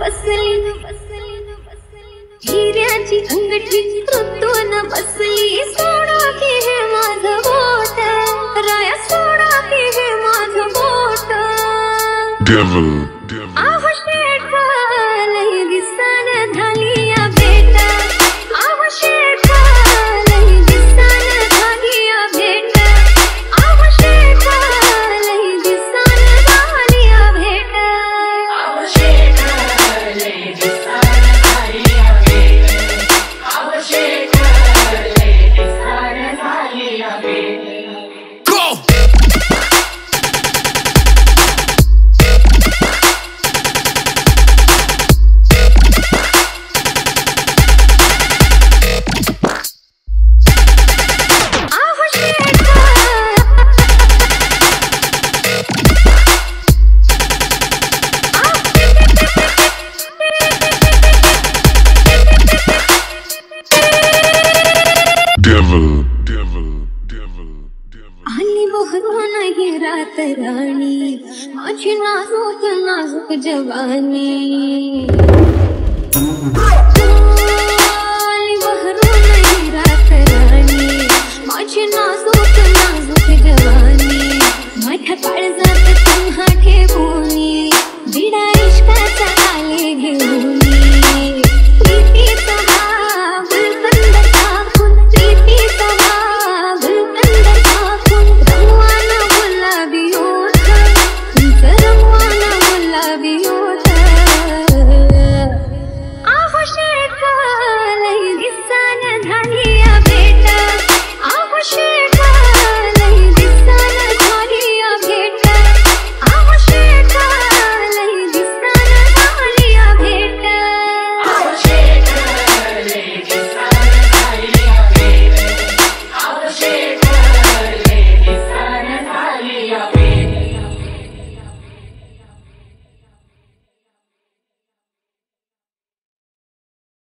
बसली हिऱ्याची अंगठी ऋतून बसली सोडा की हे माझं बोट राया सोडा की हे माझं बोट आहो शेठ लई दिसान झाली या भेट आहो शेठ लई दिसान झाली या भेट आहो शेठ लई दिसान झाली या भेट आहो शेठ लई दिसान झाली या भेट आहो शेठ लई दिसान झाली या भेट आली बहरून ही रात राणी माझी नाजूक नाजूक जवानी